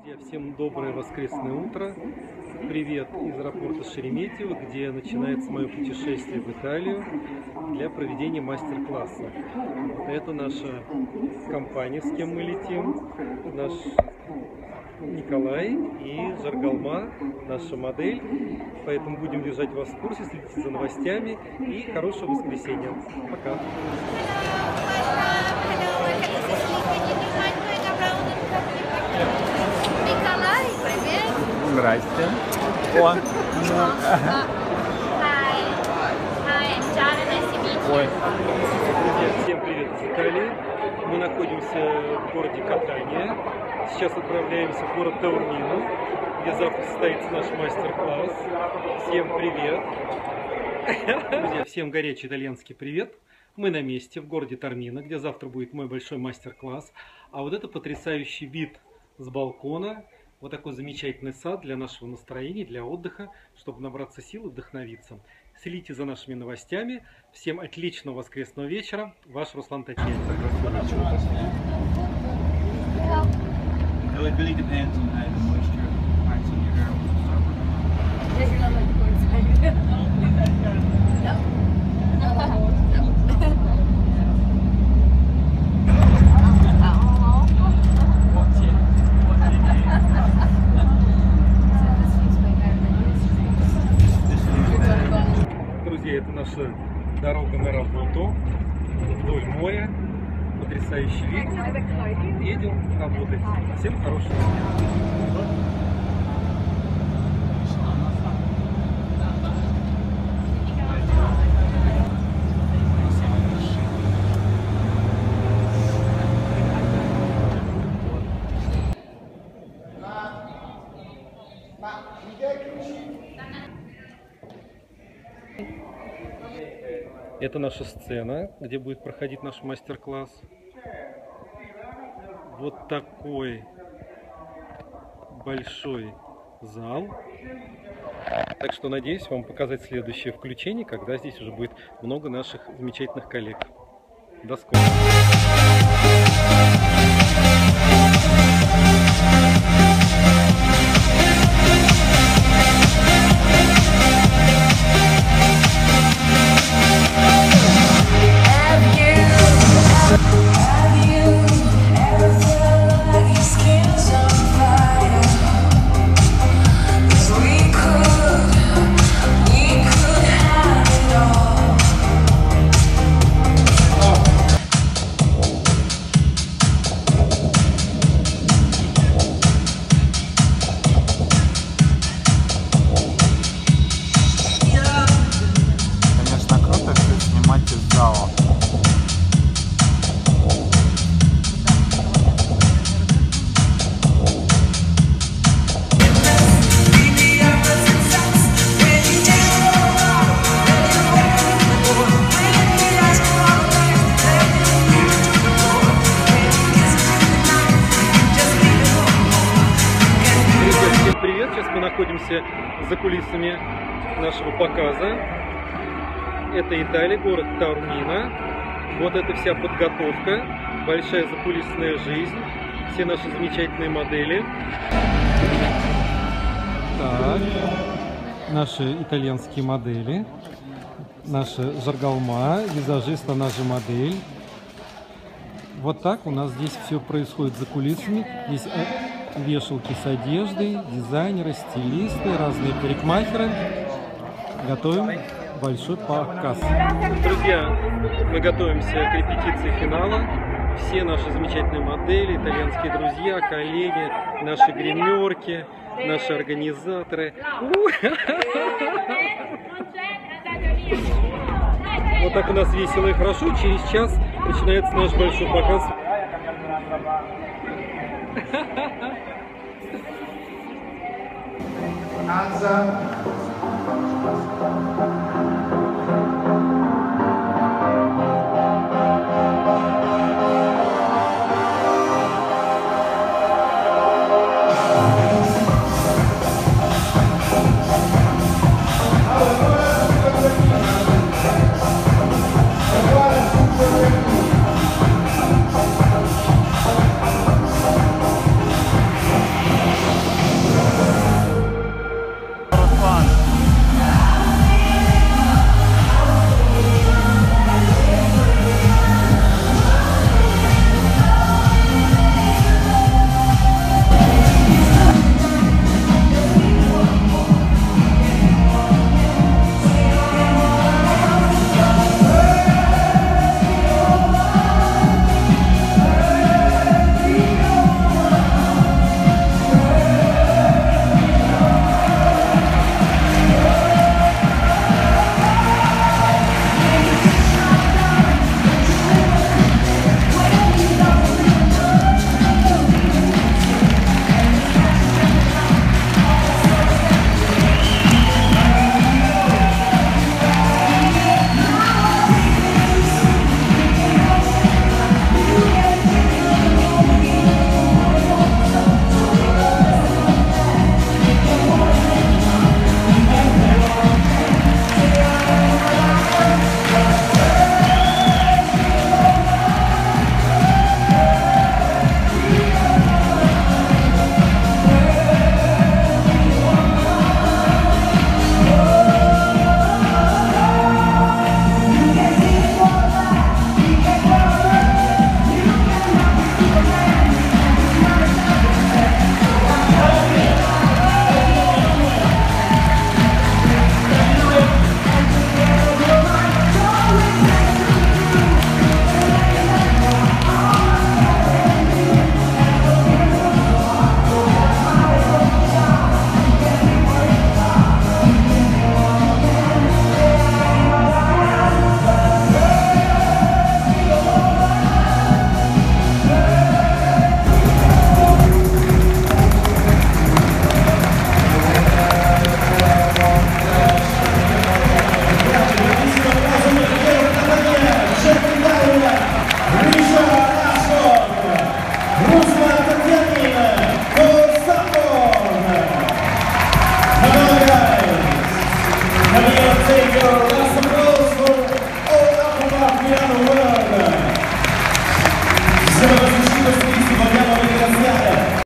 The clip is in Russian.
Друзья, всем доброе воскресное утро. Привет из аэропорта Шереметьево, где начинается мое путешествие в Италию для проведения мастер-класса. Вот это наша компания, с кем мы летим. Наш Николай и Жаргалма, наша модель. Поэтому будем держать вас в курсе, следите за новостями и хорошего воскресенья. Пока! Николай, привет! Здрасте. О. Ой. Друзья, всем привет из Италии. Мы находимся в городе Катания. Сейчас отправляемся в город Таурмину, где завтра состоится наш мастер-класс. Всем привет! Друзья, всем горячий итальянский привет! Мы на месте в городе Таурмино, где завтра будет мой большой мастер-класс. А вот это потрясающий вид с балкона. Вот такой замечательный сад для нашего настроения, для отдыха, чтобы набраться сил и вдохновиться. Следите за нашими новостями. Всем отличного воскресного вечера. Ваш Руслан Татьянин. Друзья, это наша дорога на работу вдоль моря. Потрясающий вид. Едем работать. Всем хорошего дня. Это наша сцена, где будет проходить наш мастер-класс. Вот такой большой зал. Так что надеюсь вам показать следующее включение, когда здесь уже будет много наших замечательных коллег. До скорого! Сейчас мы находимся за кулисами нашего показа. Это Италия, город Таурмино. Вот это вся подготовка, большая закулисная жизнь, все наши замечательные модели. Так, наши итальянские модели, наша Жаргалма, визажист, она же модель. Вот так у нас здесь все происходит за кулисами. Здесь вешалки с одеждой, дизайнеры, стилисты, разные парикмахеры. Готовим большой показ. Друзья, мы готовимся к репетиции финала. Все наши замечательные модели, итальянские друзья, коллеги, наши гримерки, наши организаторы. Вот так у нас весело и хорошо. Через час начинается наш большой показ. Senior